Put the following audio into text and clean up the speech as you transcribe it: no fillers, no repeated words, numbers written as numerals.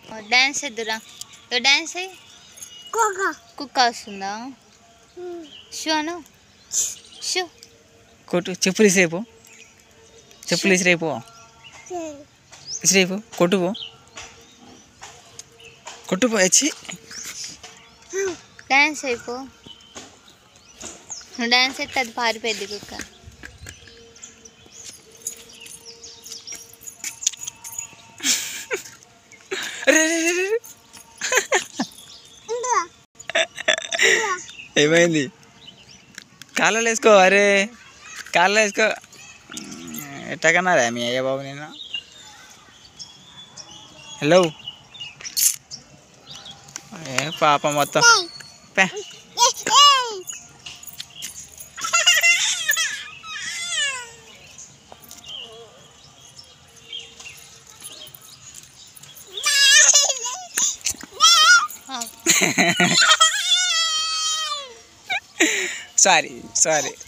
dance ఎద్దురా dance అయ్యి కుక్క వస్తుందా షూ అను షూ కొట్టు చెప్పులు ఇసిరేపు చెప్పులు ఇసిరేపు ఇసిరేపు కొట్టుపో కొట్టుపో వచ్చి డాన్స్ అయిపో నువ్వు డాన్స్ అయితే అది పారిపోయింది కుక్క ఏమైంది కాళ్ళలో వేసుకో అరే కాళ్ళలో వేసుకో ఎట్టకన్నారా మీ అయ్య బాబు నేను హలో ఏ పాప మొత్తం పే సారీ